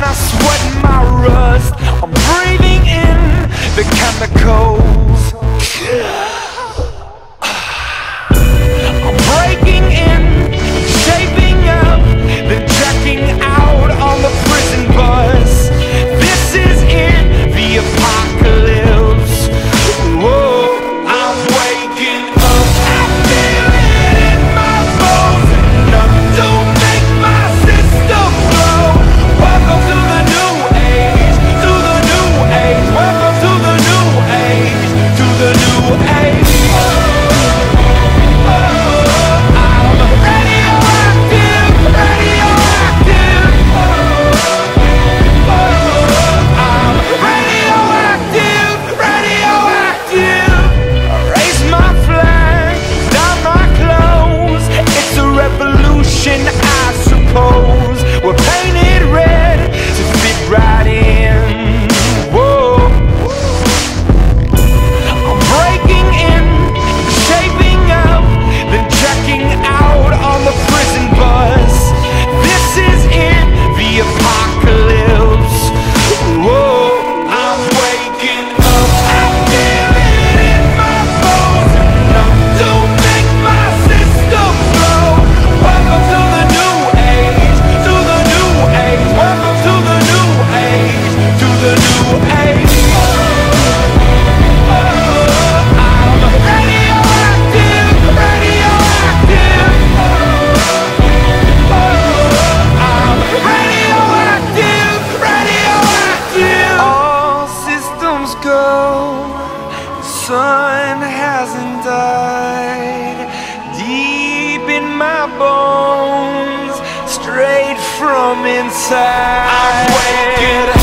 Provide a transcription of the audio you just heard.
my sweat and my rust. I'm breathing in the chemicals. I'm breaking in, shaping up, then checking out on the prison bus. This is it, the apocalypse. Whoa, I'm waking up, I feel it in my bones. Enough to make my system blow. Welcome to the new age, to the new age. Welcome to the new age, to the new age. I suppose we're painted red to fit right in. Whoa, I'm breaking in, shaping up, then checking out on the prison bus. This is it, the apocalypse. Whoa, I'm waking up, I feel it in my bones. Enough to make my system blow. Welcome to the new age, to the new age. Welcome to the new age, to the new age. I'm radioactive, radioactive. I'm radioactive, radioactive. All systems go, the sun hasn't died. Deep in my bones, straight from inside. I'm waking up.